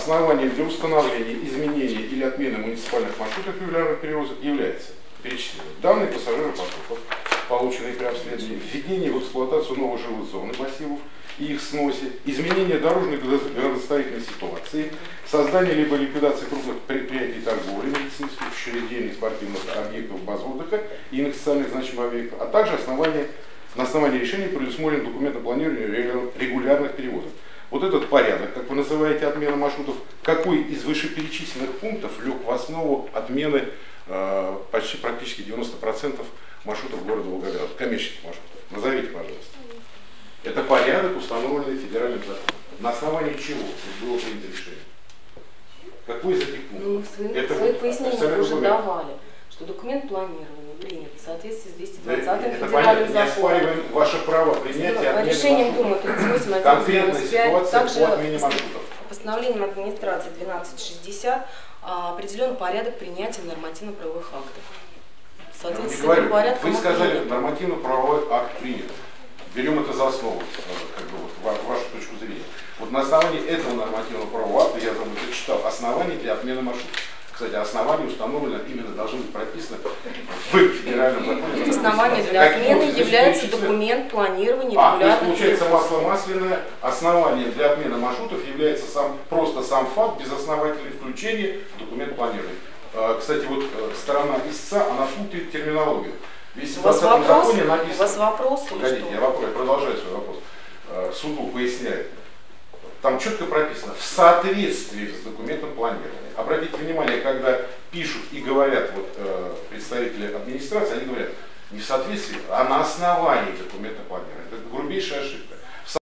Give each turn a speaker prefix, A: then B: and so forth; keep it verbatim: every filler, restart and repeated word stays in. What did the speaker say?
A: основанием для установления, изменения или отмены муниципальных маршрутов регулярных перевозок является перечисление данные пассажиропотоков, полученные при обследовании, введение в эксплуатацию новых жилых зон и массивов и их сносе, изменение дорожной градостроительной ситуации, создание либо ликвидация крупных предприятий торговли, медицинских учреждений, спортивных объектов, баз отдыха и иных социальных значимых объектов, а также основание, на основании решений предусмотрен документом планирования регулярных перевозок. Вот этот порядок, как вы называете, отмена маршрутов, какой из вышеперечисленных пунктов лег в основу отмены э, почти практически девяноста процентов маршрутов города Волгограда, коммерческих маршрутов? Назовите, пожалуйста. Это порядок, установленный федеральным законом. На основании чего было принято решение? Какой из этих пунктов?
B: Ну, в своих,
A: это
B: своих
A: вот
B: пояснениях уже давали, что документ планирования принят в соответствии с двести двадцатым
A: это
B: федеральным
A: не
B: законом.
A: оспариваем ваше право принятия
B: решением Думы тридцать восемь
A: конкретная ситуация
B: также
A: по отмене маршрутов.
B: Постановлением администрации двенадцать шестьдесят определен порядок принятия нормативно-правовых актов.
A: Соответственно, говорю, порядка вы сказали, нормативно-правовой акт принят. Берем это за основу, как бы, вот, вашу точку зрения. Вот на основании этого нормативного правового акта, я забыл, зачитал, основания для отмены маршрута. Кстати, основания установлено, именно должны быть прописаны в федеральном законе.
B: Основание для отмены является документ планирования
A: а,
B: регулярных.
A: То есть, получается, масло масляное, основание для отмены маршрутов является сам, просто сам факт безосновательного включения в документ планирования. Кстати, вот сторона истца, она путает терминологию. Весь в двадцатом законе написано.
B: У вас вопрос?
A: Погодите, я, вопрос, я продолжаю свой вопрос. Суду поясняет. Там четко прописано в соответствии с документом планирования. Обратите внимание, когда пишут и говорят вот, э, представители администрации, они говорят не в соответствии, а на основании документа планирования. Это грубейшая ошибка.